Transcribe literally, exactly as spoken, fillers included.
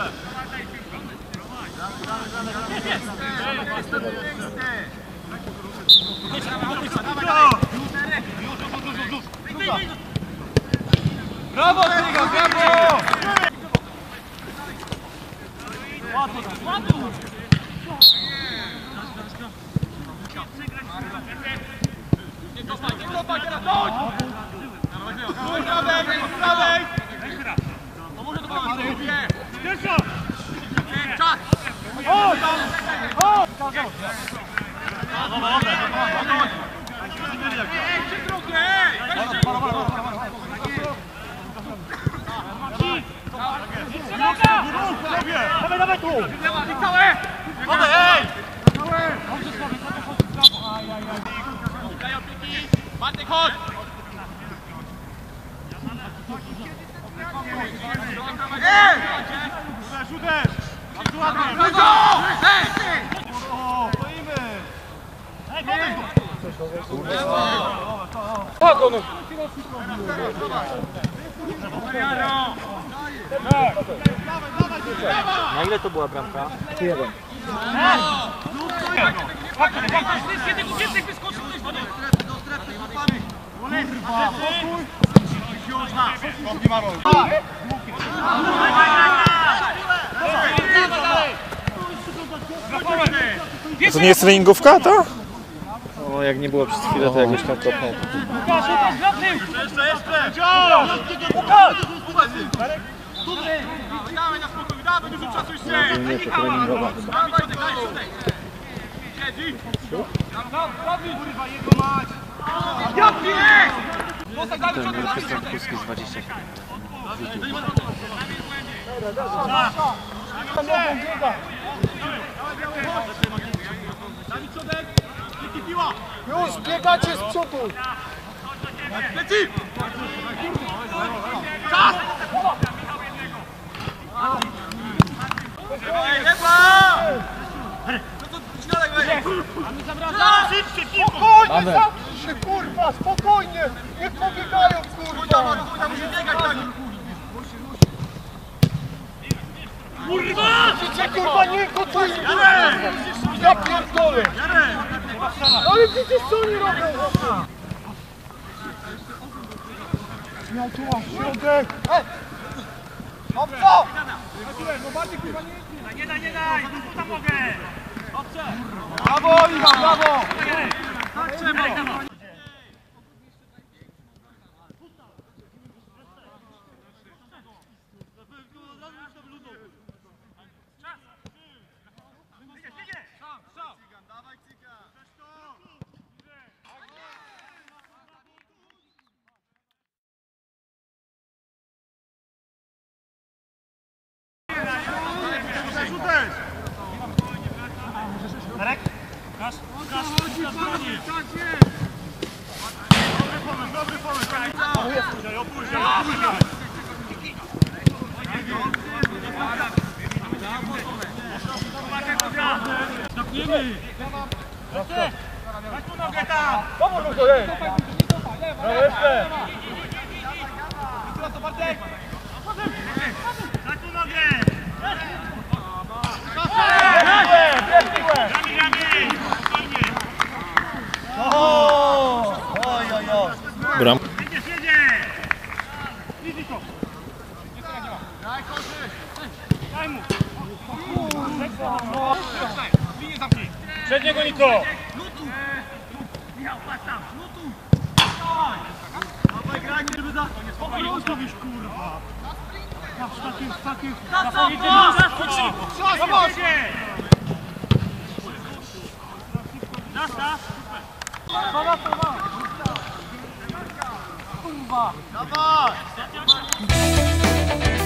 Brawo, Tyga, brawo! Ładno, ładno! Nie cofaj, nie cofaj, teraz dojdź! Z prawej, z prawej! No może to pomoże, nie! Pierwsza! Czas! O! O! Dawaj, dawaj tu! Dawaj, ej! Daj opieki! Bartek, chodź! Ej! Uderz, uderz! Bardzo ładnie! Ej! Stoimy! Ej, podejdź! Kogo no? Na ile to była bramka? jeden. Jednego więcej wyskoczył ktoś do niego! Do strefy, łapami! Kurwa! To nie jest treningówka, to? O, jak nie było przez chwilę, to jakoś tam kopnął. Łukasz, Łukasz, na tył! Jeszcze, jeszcze! Łukasz! Dawaj na spokój, dawaj, dużo czasu jeszcze! Nie, to treningowa. Dawaj, środek, daj środek! Siedzi! Dawaj, kurwa, jego mać! Ja piję! Ten był Krystian Kuski z dwadzieścia siedem. Dawid, środek! Piła! Już biegacie z przodu! Leci! Czas! Ej, lewa! No to środek weź! Spokojnie, zamknij kurwa, spokojnie! Niech pobiegają, kurwa! Kurwa, musi biegać tak! Kurwa! Widzicie, kurwa, nie gotuj! Ja pierdolę! Ale widzisz, co oni robią? Miał tu środek! Ej! Obco! Nie daj, nie daj! Tu tam mogę! Dobrze! Brawo, Iwan, brawo! Tak trzeba! Darek? Łukasz? Łukasz? Dobry pomysł, dobry pomysł! Opóźniaj, opóźniaj, opóźniaj! Zamkniemy! Daj tu nogę tam! Pomóż mu to, ej! No jeszcze! To Bartek! Daj tu nogę! Rami, rami! Spokojnie! Oj, oj, oj! Bram. Jedziesz, jedziesz! Idź to! Daj koszy! Daj mu! Linię zamknij! Przedniego Niko! Lutu! Michał, patrz tam! Lutu! Dawaj, graj, żeby za... Spokojnie, ustawisz, kurwa! Patrz, takim, takim... Na co? Czas, czas! Nasta! Kurwa! Kurwa! Dawaj!